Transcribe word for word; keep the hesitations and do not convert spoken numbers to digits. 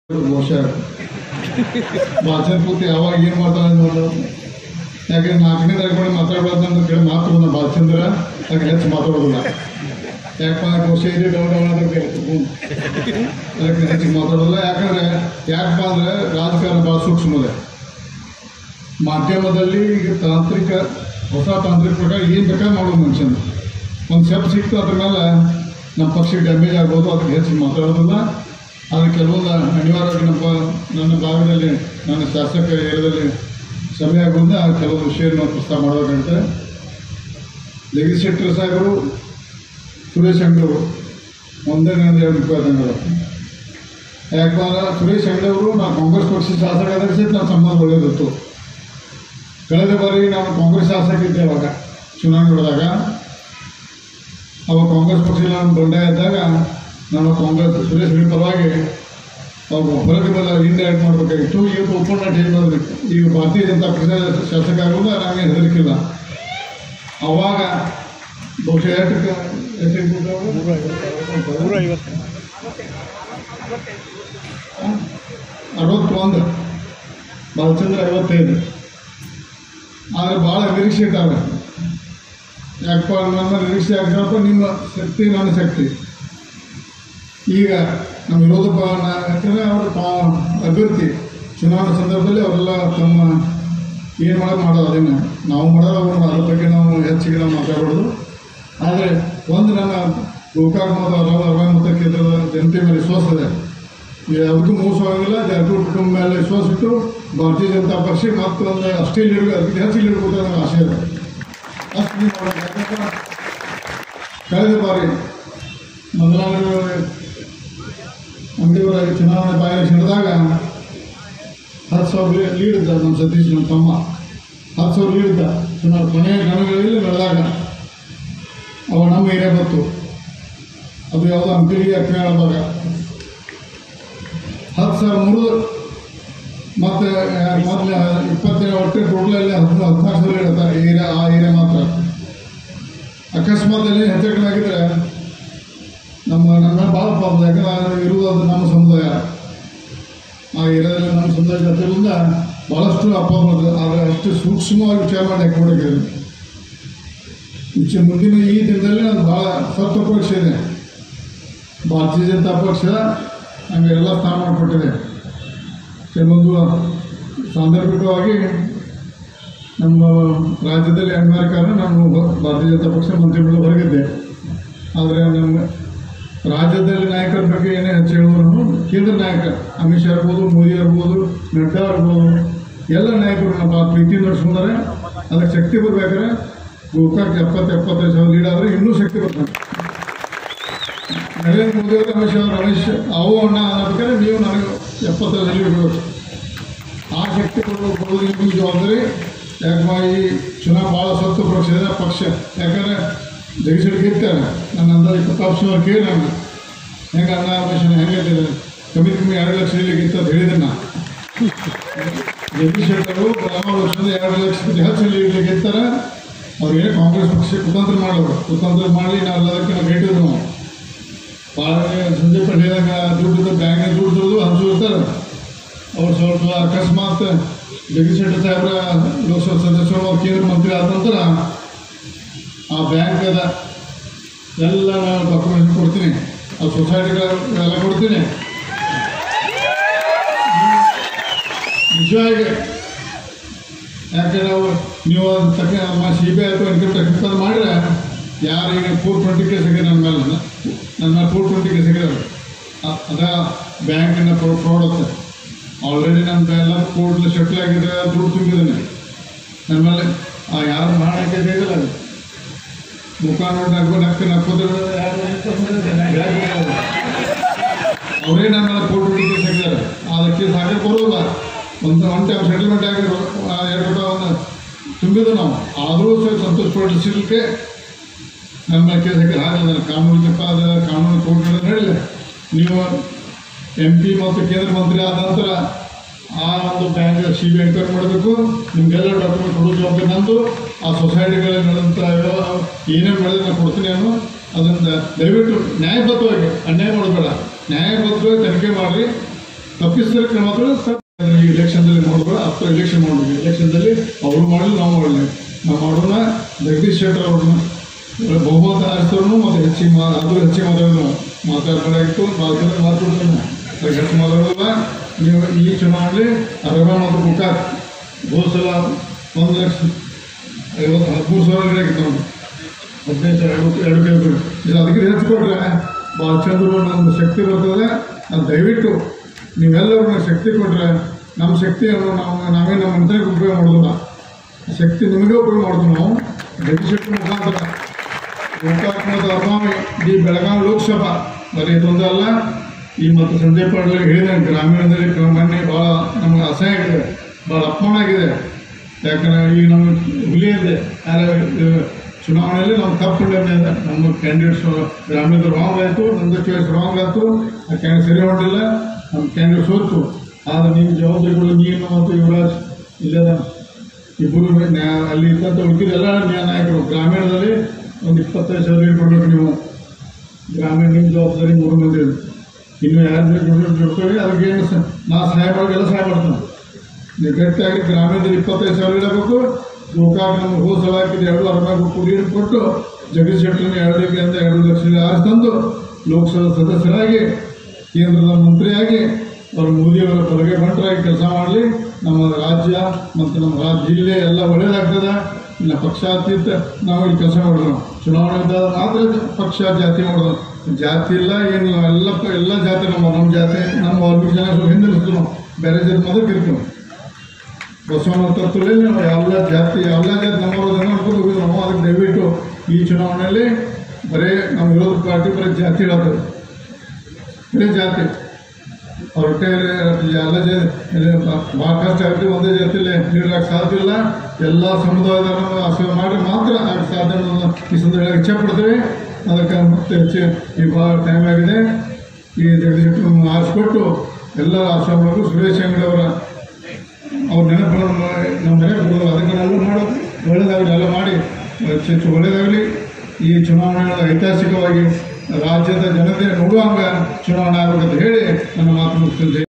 ಬಹುಶಃ ಭಾಷಣ ಪೂರ್ತಿ ಯಾವಾಗ ಏನು ಮಾಡ್ತಾನೆ ನೋಡು. ಯಾಕೆ ನಾಲ್ಕನೇ ತಾರೀಕು ಮಾತಾಡ್ಬಾರ್ದು ನನ್ನ ಕಡೆ ಮಾತು ಬಂದ ಭಾಷಂದ್ರ ಅದಕ್ಕೆ ಹೆಚ್ಚು ಮಾತಾಡೋದಿಲ್ಲ. ಯಾಕಪ್ಪ ಬಹುಶಃ ಇದೆ ಡೌನ್ ಡೌನ್ ಅದಕ್ಕೆ ಅದಕ್ಕೆ ಹೆಚ್ಚಿಗೆ ಮಾತಾಡೋದಿಲ್ಲ. ಯಾಕಂದರೆ ಯಾಕಪ್ಪ ಅಂದರೆ ರಾಜಕಾರಣ ಭಾಳ ಸೂಕ್ಷ್ಮದೆ. ಮಾಧ್ಯಮದಲ್ಲಿ ಈಗ ತಾಂತ್ರಿಕ ಹೊಸ ತಾಂತ್ರಿಕ ಪ್ರಕಾರ ಏನು ಬೇಕಾದ್ರೆ ಮಾಡೋದು ಮನುಷ್ಯನ ಒಂದು ಸ್ಟೆಪ್ ಸಿಕ್ತು ಅದ್ರ ಮೇಲೆ ನಮ್ಮ ಪಕ್ಷಕ್ಕೆ ಡ್ಯಾಮೇಜ್ ಆಗ್ಬೋದು. ಅದಕ್ಕೆ ಹೆಚ್ಚಿಗೆ ಮಾತಾಡೋದಿಲ್ಲ. ಆದರೆ ಕೆಲವೊಂದು ಅನಿವಾರ್ಯವಾಗಿ ನಮ್ಮ ನನ್ನ ಭಾಗದಲ್ಲಿ ನನ್ನ ಶಾಸಕ ಏರಿಯಾದಲ್ಲಿ ಸಮಯ ಆಗೋದ್ರಿಂದ ಕೆಲವೊಂದು ವಿಷಯವನ್ನು ಪ್ರಸ್ತಾವ ಮಾಡಬೇಕಾಗುತ್ತೆ. ಲೆಗಿಸ್ಲೇಟರ್ ಸಾಹೇಬರು ಸುರೇಶ್ ಅಂಗಡಿಯವರು ಒಂದೇ ನನ್ನ ಎರಡು ರೂಪಾಯಿ ಯಾಕಂದ್ರೆ ಸುರೇಶ್ ಅಂಗಡಿಯವರು ನಾವು ಕಾಂಗ್ರೆಸ್ ಪಕ್ಷದ ಶಾಸಕರಾದಾಗ ಸಹಿತ ನಮ್ಮ ಸಂಬಂಧ ಒಳ್ಳೆಯದಿತ್ತು. ಕಳೆದ ಬಾರಿ ನಾನು ಕಾಂಗ್ರೆಸ್ ಶಾಸಕ ಇದ್ದೆ. ಅವಾಗ ಚುನಾವಣೆ ನಡೆದಾಗ ಅವಾಗ ಕಾಂಗ್ರೆಸ್ ಪಕ್ಷದಲ್ಲಿ ನಾನು ಬಂಡೆ ಇದ್ದಾಗ ನಾನು ಕಾಂಗ್ರೆಸ್ ಸುರೇಶ್ ಅಂಗಡಿ ಪರವಾಗಿ ಅವಾಗ ಹೊರಗೆ ಬಲ್ಲ ಹಿಂದೆ ಆ್ಯಡ್ ಮಾಡಬೇಕಾಗಿತ್ತು. ಇವತ್ತು ಒಪ್ಪಂದ ಟೈಮ್ ಬರಬೇಕು. ಈಗ ಭಾರತೀಯ ಜನತಾ ಪಕ್ಷದ ಶಾಸಕ ಆಗೋದು ನಮಗೆ ಹೆದರಿಕಿಲ್ಲ. ಅವಾಗ ಬಹುಶಃ ಎಷ್ಟು ಅರವತ್ತೊಂದು ಬಾಲಚಂದ್ರ ಐವತ್ತೈದು. ಆದರೆ ಭಾಳ ನಿರೀಕ್ಷೆ ಇದ್ದಾವೆ. ಯಾಕಪ್ಪ ನನ್ನ ನಿರೀಕ್ಷೆ ಆಗ್ತಪ್ಪ ನಿಮ್ಮ ಶಕ್ತಿ ನನ್ನ ಶಕ್ತಿ. ಈಗ ನಮ್ಮ ವಿರೋಧ ಯಾಕಂದರೆ ಅವರು ಅಭ್ಯರ್ಥಿ ಚುನಾವಣೆ ಸಂದರ್ಭದಲ್ಲಿ ಅವರೆಲ್ಲ ತಮ್ಮ ಏನು ಮಾಡೋದು ಮಾಡೋದು ಅದನ್ನು ನಾವು ಮಾಡೋದು ಅವ್ರು ಅದ್ರ ಬಗ್ಗೆ ನಾವು ಹೆಚ್ಚಿಗೆ ನಾವು ಮಾತಾಡೋದು. ಆದರೆ ಒಂದು ನನ್ನ ಗೋಕಾಕ್ ಮತ್ತು ಅರವ ಅರವ ಮತ್ತು ಕೇಂದ್ರದ ಜನತೆ ಮೇಲೆ ವಿಶ್ವಾಸ ಇದೆ. ಯಾವುದಕ್ಕೂ ಮೋಸವಾಗಿಲ್ಲ. ಜಾರಕಿಹೊಳಿ ಕುಟುಂಬ ಮೇಲೆ ವಿಶ್ವಾಸ ಇಟ್ಟು ಭಾರತೀಯ ಜನತಾ ಪಕ್ಷ ಮತ್ತು ಒಂದು ಅಷ್ಟೇ ಲೀಡ್ ಅದಕ್ಕೆ ಹೆಚ್ಚು ಲೀಡ್ ಕೊಟ್ಟರೆ ನನಗೆ ಆಸೆ ಇದೆ. ಅಷ್ಟು ಮಾಡೋದು. ಯಾಕಂದ್ರೆ ಕಳೆದ ಬಾರಿ ಮೊದಲಾಗಿ ಅಂಗಡಿಯವರಾಗಿ ಚುನಾವಣೆ ಬಾಯಿ ಹಿಡಿದಾಗ ಹತ್ತು ಸಾವಿರ ಲೀಡ್ ಇದ್ದ ನಮ್ಮ ಸತೀಶ್ ನಮ್ಮ ತಮ್ಮ ಹತ್ತು ಸಾವಿರ ಲೀಡ್ ಇದ್ದ. ಚುನಾವಣೆ ಕೊನೆಯ ಗಣಗಳಲ್ಲಿ ನಡೆದಾಗ ಅವ ನಮ್ಮ ಏರಿಯಾ ಬಂತು. ಅದು ಯಾವುದೋ ಅಂಕಲಿಗೆ ಅಕ್ಕಿ ಆದಾಗ ಹತ್ತು ಸಾವಿರ ಮುರಿದು ಮತ್ತು ಮೊದಲ ಇಪ್ಪತ್ತೇಳು ಒಟ್ಟೆ ಟೋಟಲಲ್ಲಿ ಹತ್ತು ಹದಿನಾರು ಸಾವಿರ ಇಡ್ತಾರೆ ಏರಿಯಾ ಆ ಏರಿಯಾ ಮಾತ್ರ. ಅಕಸ್ಮಾತ್ ಅಲ್ಲಿ ಹೆಚ್ಚು ಕಡಿಮೆ ಆಗಿದ್ರೆ ನಮ್ಮ ನನ್ನ ಭಾಳ ಪಾಪ. ಯಾಕಂದ್ರೆ ಇರುವುದು ನಮ್ಮ ಸಮುದಾಯ. ಆ ಏರಿಯಾದಲ್ಲಿ ನಮ್ಮ ಸಮುದಾಯ ಜೊತೆಯಿಂದ ಭಾಳಷ್ಟು ಅಪ್ಪ ಬರ್ತದೆ. ಆದರೆ ಅಷ್ಟು ಸೂಕ್ಷ್ಮವಾಗಿ ವಿಚಾರ ಮಾಡಿ ಹಾಕಿಕೊಂಡಿದ್ದೀವಿ. ವಿಚಾರ ಮುಂದಿನ ಈ ದಿನದಲ್ಲಿ ಅದು ಭಾಳ ಸತ್ವ ಪಕ್ಷ ಇದೆ. ಭಾರತೀಯ ಜನತಾ ಪಕ್ಷ ನಮಗೆ ಎಲ್ಲ ಸ್ಥಾನ ಮಾಡಿಕೊಟ್ಟಿದೆ. ಕೆಲವೊಂದು ಸಾಂದರ್ಭಿಕವಾಗಿ ನಮ್ಮ ರಾಜ್ಯದಲ್ಲಿ ಅನಿವಾರ್ಯ ಕಾರಣ ನಾನು ಭಾರತೀಯ ಜನತಾ ಪಕ್ಷ ಮಂತ್ರಿಗಳು ಹೊರಗಿದ್ದೆ. ಆದರೆ ನಮ್ಮ ರಾಜ್ಯದಲ್ಲಿ ನಾಯಕರ ಬಗ್ಗೆ ಏನೇ ಹೆಚ್ಚು ಹೇಳಿದ್ರು ಕೇಂದ್ರ ನಾಯಕ ಅಮಿತ್ ಶಾ ಇರ್ಬೋದು, ಮೋದಿ ಇರ್ಬೋದು, ನಡ್ಡಾ ಇರ್ಬೋದು, ಎಲ್ಲ ನಾಯಕರು ನಮ್ಮ ಪ್ರೀತಿ ನಡೆಸ್ಕೊಂಡಾರೆ. ಅದಕ್ಕೆ ಶಕ್ತಿ ಬರ್ಬೇಕಾದ್ರೆ ಗೋಕಾಕ್ ಎಪ್ಪತ್ತು ಎಪ್ಪತ್ತೈದು ಸಾವಿರ ಲೀಡ್ ಆದರೆ ಇನ್ನೂ ಶಕ್ತಿ ಬರ್ತಾರೆ. ನರೇಂದ್ರ ಮೋದಿ ಅವರು ಅಮಿತ್ ಶಾ ರಮೇಶ್ ಅವು ಅಣ್ಣ ಅನ್ನಬೇಕಾದ್ರೆ ನೀವು ನನಗೆ ಎಪ್ಪತ್ತೈದು ಲೀಡ್ ಇಡಬೇಕು. ಆ ಶಕ್ತಿ ಕೊಡೋದು ಕೊಡೋದು ನಿಮ್ಮ ಜವಾಬ್ದಾರಿ. ಯಾಕಂದ್ರೆ ಈ ಚುನಾವಣೆ ಭಾಳ ಸತ್ತು ಪಕ್ಷ ಇದೆ ಪಕ್ಷ. ಯಾಕಂದರೆ ಜಗದೀಶ್ ಕೇಳ್ತಾರೆ ನನ್ನ ಅಂದಾಜು ಇಪ್ಪತ್ತು ಸಾವಿರ ಕೇಳಿ ನಾನು ಹೆಂಗೆ ಅನ್ನ ಆಪರೇಷನ್ ಹೆಂಗೆ ಕಮ್ಮಿ ಕಮ್ಮಿ ಎರಡು ಲಕ್ಷ ಇಲ್ಲಿಗಿತ್ತು ಅಂತ ಹೇಳಿದೆ ನಾನು. ಜಗದೀಶ್ ಶೆಟ್ಟರು ಗ್ರಾಮ ವರ್ಷದ ಎರಡು ಲಕ್ಷದ ಹೆಚ್ಚು ಇರ್ಲಿಕ್ಕಿರ್ತಾರೆ. ಅವ್ರಿಗೆ ಕಾಂಗ್ರೆಸ್ ಪಕ್ಷ ಕುತಂತ್ರ ಮಾಡೋರು. ಕುತಂತ್ರ ಮಾಡಿ ನಾವು ಎಲ್ಲದಕ್ಕೆ ನಾವು ಭೇಟಿದ್ರು. ನಾವು ಭಾಳ ಸಂಜೆ ಪಡೆದಾಗ ದುಡ್ಡು ಬ್ಯಾಂಕ್ನಾಗ ದುಡ್ಡು ದುಡ್ದು ಹಂಚಿರ್ತಾರೆ. ಅವ್ರು ಸ್ವಲ್ಪ ಅಕಸ್ಮಾತ್ ಜಗದೀಶ್ ಶೆಟ್ಟರ್ ಸಾಹೇಬ್ರ ಲೋಕಸಭಾ ಸದಸ್ಯರು ಅವ್ರು ಕೇಂದ್ರ ಮಂತ್ರಿ ಆದ ನಂತರ ಆ ಬ್ಯಾಂಕದ ಎಲ್ಲ ನಾನು ಡಾಕ್ಯುಮೆಂಟ್ ಕೊಡ್ತೀನಿ. ಆ ಸೊಸೈಟಿಗಳೆಲ್ಲ ಕೊಡ್ತೀನಿ. ನಿಜವಾಗಿ ಯಾಕೆ ನಾವು ನೀವು ಅದು ತಕ್ಕ ಸಿ ಬಿ ಐ ಅಥವಾ ಇನ್ಕಮ್ ಟ್ಯಾಕ್ಸ್ ಮಾಡಿದ್ರೆ ಯಾರು ಈಗ ಫೋರ್ ಟ್ವೆಂಟಿ ಕೇಸ್ ಆಗಿದೆ ನನ್ನ ಮೇಲೆ ನನ್ನ ಮೇಲೆ ಫೋರ್ ಟ್ವೆಂಟಿ ಕೇಸ್ ಆಗಿದೆ. ಅದ ಬ್ಯಾಂಕಿನ ಫ್ರಾಡ್ ಆಗುತ್ತೆ. ಆಲ್ರೆಡಿ ನನ್ನ ಎಲ್ಲ ಕೋರ್ಟ್ಲಿ ಸೆಟ್ಲ್ ಆಗಿದ್ರೆ ದುಡ್ಡು ತುಂಬಿದ್ದೇನೆ ನನ್ನ ಮೇಲೆ. ಆ ಯಾರು ಮಾಡೋಕ್ಕೆ ಬೇಕಲ್ಲ ಅದು ಮುಖ ನೋಡಿ ನಕ್ಕೊಂಡು ನಕ್ಕ ನಕ್ಕೋದ್ರೆ ಅವರೇ ನನ್ನ ಫೋಟೋ ಕೇಸ್ ಹಾಕಿದ್ದಾರೆ. ಅದಕ್ಕೆ ಸಾಕಕ್ಕೆ ಬರೋಲ್ಲ. ಒಂದು ಒನ್ ಟೈಮ್ ಸೆಟಲ್ಮೆಂಟ್ ಆಗಿ ಎರಡು ರೂಪಾಯಿ ತುಂಬಿದ್ದು ನಾವು. ಆದರೂ ಸಹ ಸಂತೋಷ ಪಡಿಸಲಿಕ್ಕೆ ನನ್ನ ಕೇಸ್ ಹಾಕಿ ಹಾಕಿಲ್ಲ. ಕಾನೂನು ಅದ ಕಾನೂನು ಕೋರ್ಟ್ ಹೇಳಿಲ್ಲ. ನೀವು ಎಂ ಪಿ ಮತ್ತು ಕೇಂದ್ರ ಮಂತ್ರಿ ಆದ ನಂತರ ಆ ಒಂದು ಬ್ಯಾಂಕ್ ಸಿ ಬಿ ಎಂಕ್ವೈರಿ ಮಾಡಬೇಕು. ನಿಮಗೆಲ್ಲ ಡಾಕ್ಯುಮೆಂಟ್ ಕೊಡೋ ಜವಾಬ್ದಾರಿ ನಂದು. ಆ ಸೊಸೈಟಿಗಳಲ್ಲಿ ನಡೆದಂಥ ಏನೇನು ಮಾಡಿದ್ರೆ ನಾನು ಕೊಡ್ತೀನಿ ಅನ್ನೋ ಅದನ್ನು ದಯವಿಟ್ಟು ನ್ಯಾಯಬದ್ಧವಾಗಿ ಅನ್ಯಾಯ ಮಾಡಬೇಡ. ನ್ಯಾಯಬದ್ಧವಾಗಿ ತನಿಖೆ ಮಾಡಿರಿ. ತಪ್ಪಿಸಲಿಕ್ಕೆ ಮಾತ್ರ ಈ ಇಲೆಕ್ಷನ್ದಲ್ಲಿ ನೋಡಿದ್ರೆ ಅಥವಾ ಇಲೆಕ್ಷನ್ ಮಾಡಿದ್ವಿ ಇಲೆಕ್ಷನ್ದಲ್ಲಿ ಅವರು ಮಾಡಲಿ ನಾವು ಮಾಡಲಿ ನಾವು ಮಾಡೋಣ ಜಗದೀಶ್ ಶೆಟ್ಟರ್ ಅವ್ರನ್ನ ಬಹುಮತ ಆರಿಸೋರು ಮತ್ತು ಹೆಚ್ಚಿಗೆ ಮಾ ಅದು ಹೆಚ್ಚಿಗೆ ಮಾತಾಡೋದು ಮಾತಾಡಬೇಕಾಗಿತ್ತು ಮಾತಾಡೋದು ಮಾತಾಡ್ತಾನೆ ಅದಕ್ಕೆ ಹೆಚ್ಚು ಮಾತಾಡೋಲ್ಲ. ನೀವು ಈ ಚುನಾವಣೆಯಲ್ಲಿ ಅರವತ್ತು ಮತ್ತು ಬುಕ್ಕಾಕ್ ಹೋದ ಸಲ ಒಂದು ಲಕ್ಷ ಐವತ್ತು ಹದಿಮೂರು ಸಾವಿರ ಗಿಡ ಆಗಿತ್ತು ನಾವು ಹದಿನೈದು ಎರಡು ಎರಡು ಕಿಲೋಮೀಟರ್ ಇದು ಅದಕ್ಕೆ ಹೆಚ್ಚು ಕೊಟ್ಟರೆ ಭಾಳ ಚಂದ್ರು ನಮ್ಗೆ ಶಕ್ತಿ ಬರ್ತದೆ. ಅದು ದಯವಿಟ್ಟು ನೀವೆಲ್ಲರೂ ನಮಗೆ ಶಕ್ತಿ ಕೊಟ್ಟರೆ ನಮ್ಮ ಶಕ್ತಿಯನ್ನು ನಾವು ನಾವೇ ನಮ್ಮ ಮಂತ್ರಿಗೆ ಉಪಯೋಗ ಮಾಡೋದಿಲ್ಲ, ಶಕ್ತಿ ನಿಮಗೆ ಉಪಯೋಗ ಮಾಡ್ತೀವಿ ನಾವು ಜಗದೀಶ್ ಶೆಟ್ಟರ್ ಮುಖಾಂತರ ಗೋಕಾಕ್ ಮತ್ತು ಅರ್ಮಾವಿ ಈ ಬೆಳಗಾವಿ ಲೋಕಸಭಾ ಬರೀ ಇದೊಂದು ಅಲ್ಲ. ಈ ಮತ್ತು ಸಂಜಯ್ ಪಾಟೀಲ್ ಹೇಳಿದ ಗ್ರಾಮೀಣದಲ್ಲಿ ಮೊನ್ನೆ ಭಾಳ ನಮಗೆ ಅಸಹ್ಯ ಆಗಿದೆ, ಭಾಳ ಅಪಮಾನ ಆಗಿದೆ. ಯಾಕಂದರೆ ಈಗ ನಮ್ಮ ಹುಲಿ ಇದೆ ಯಾರ ಚುನಾವಣೆಯಲ್ಲಿ ನಾವು ತಪ್ಪುಂಡಿದೆ ನಮ್ಮ ಕ್ಯಾಂಡಿಡೇಟ್ಸ್ ಗ್ರಾಮೀಣ ರಾಂಗ್ ಆಯಿತು, ನಮ್ಮದು ಚಾಯ್ಸ್ ರಾಂಗ್ ಆಯಿತು, ಆ ಕ್ಯಾಂಡಿಡೇಟ್ ಸರಿ ಹೊಂಟಿಲ್ಲ, ನಮ್ಮ ಕ್ಯಾಂಡಿಡೇಟ್ ಸೋತು. ಆದರೆ ನಿಮ್ಮ ಜವಾಬ್ದಾರಿಗಳು ನೀನು ಮತ್ತು ಯುವರಾಜ್ ಇಲ್ಲದ ಇಬ್ಬರು ಅಲ್ಲಿ ಇದ್ದಂಥ ಉಳಿದಿದ್ದೆಲ್ಲ ನ್ಯಾಯ ನಾಯಕರು ಗ್ರಾಮೀಣದಲ್ಲಿ ಒಂದು ಇಪ್ಪತ್ತೈದು ಸಾವಿರ ಕೊಡಬೇಕು. ನೀವು ಗ್ರಾಮೀಣ ನಿಮ್ಮ ಜವಾಬ್ದಾರಿ ಮೂರು ಮಂದಿ ಇನ್ನು ಯಾರು ಜೊಡ್ತೀವಿ ಅದಕ್ಕೇನು ನಾ ಸಹಾಯ ಮಾಡೋದೆಲ್ಲ ಸಹಾಯ ಮಾಡ್ತಾನೆ. ನೀವು ಗಟ್ಟಿಯಾಗಿ ಗ್ರಾಮೀಣದಲ್ಲಿ ಇಪ್ಪತ್ತೈದು ಸಾವಿರ ಇಡಬೇಕು. ಗೋಕಾಕ್ ನಮ್ಗೆ ಹೋದ ಸಲ ಹಾಕಿದ್ದು ಎರಡು ಅರವತ್ತು ಕೋಟಿ ಕೊಟ್ಟು ಜಗದೀಶ್ ಶೆಟ್ಟರ್ನ ಎರಡಕ್ಕೆ ಅಂತ ಎರಡು ಲಕ್ಷ ಆರಿಸಿ ತಂದು ಲೋಕಸಭಾ ಸದಸ್ಯರಾಗಿ ಕೇಂದ್ರದ ಮಂತ್ರಿಯಾಗಿ ಅವರು ಮೋದಿಯವರ ಬಲಗೈ ಬಂಟರಾಗಿ ಕೆಲಸ ಮಾಡಲಿ. ನಮ್ಮ ರಾಜ್ಯ ಮತ್ತು ನಮ್ಮ ರಾಜ್ಯ ಜಿಲ್ಲೆ ಎಲ್ಲ ಒಳ್ಳೆಯದಾಗ್ತದೆ. ಇಲ್ಲ ಪಕ್ಷಾತೀತ ನಾವು ಇಲ್ಲಿ ಕೆಲಸ ಮಾಡಿದ್ರು ಚುನಾವಣೆ ಇದ್ದಾಗ ಮಾತ್ರ ಪಕ್ಷ ಜಾತಿ ಮಾಡೋದು, ಜಾತಿ ಇಲ್ಲ ಏನಿಲ್ಲ, ಎಲ್ಲ ಎಲ್ಲ ಜಾತಿ ನಮ್ಮ ನಮ್ಮ ಜಾತಿ ನಮ್ಮ ವಾಲ್ಮೀಕಿ ಜನ ಸ್ವಲ್ಪ ಹಿಂದಿರ್ತೀವಿ ನಾವು, ಬೇರೆ ಜಾತಿ ಮೊದಲು ಇರ್ತೀವಿ. ಬಸವನ ತತ್ವದಲ್ಲಿ ನಾವು ಎಲ್ಲ ಜಾತಿ ಎಲ್ಲ ಜಾತಿ ನಮ್ಮವ್ರದನ್ನು ಅನ್ಕೊಂಡು ಹೋಗಿದ್ವಿ ನಾವು. ಅದಕ್ಕೆ ದಯವಿಟ್ಟು ಈ ಚುನಾವಣೆಯಲ್ಲಿ ಬರೀ ನಮ್ಮ ವಿರೋಧ ಪಾರ್ಟಿ ಬರೀ ಜಾತಿ ಹೇಳ್ತದೆ, ಬರೀ ಜಾತಿ ಅವ್ರ ಕೈಯಲ್ಲಿ ಎಲ್ಲ ಜಾತಿ ಭಾಳ ಕಷ್ಟ ಆಗ್ತೀವಿ. ಒಂದೇ ಜಾತಿಯಲ್ಲಿ ನೀಡೋಕ್ಕೆ ಸಾಧ್ಯ ಇಲ್ಲ. ಎಲ್ಲ ಸಮುದಾಯದವರನ್ನು ಆಶ್ರಯ ಮಾಡಿ ಮಾತ್ರ ಆಗ ಸಾಧ್ಯ ಅನ್ನೋದನ್ನು ಈ ಸಂದರ್ಭ ಇಚ್ಛೆ ಪಡ್ತೇವೆ. ಅದಕ್ಕೆ ಮತ್ತೆ ಹೆಚ್ಚು ಈ ಭಾಳ ಟೈಮ್ ಆಗಿದೆ. ಈ ಜಗದೀಶ್ ಆರಿಸ್ಕೊಟ್ಟು ಎಲ್ಲ ಆಶ್ರಮಗಳಿಗೂ ಸುರೇಶ್ ಅಂಗಡಿ ಅವರ ಅವ್ರ ನೆನಪುಗಳನ್ನು ನಮ್ಮ ಮನೆಗೆ ಕೊಡೋದು ಅದಕ್ಕೆ ಎಲ್ಲ ಮಾಡೋದು ಒಳ್ಳೆಯದಾಗಲಿ, ಎಲ್ಲ ಮಾಡಿ ಹೆಚ್ಚು ಒಳ್ಳೆಯದಾಗಲಿ. ಈ ಚುನಾವಣೆ ಐತಿಹಾಸಿಕವಾಗಿ ರಾಜ್ಯದ ಜನತೆ ನೋಡುವಂಗ ಚುನಾವಣೆ ಆಗಬೇಕಂತ ಹೇಳಿ ನನ್ನ ಮಾತು ಮುಗಿಸ್ತೇನೆ.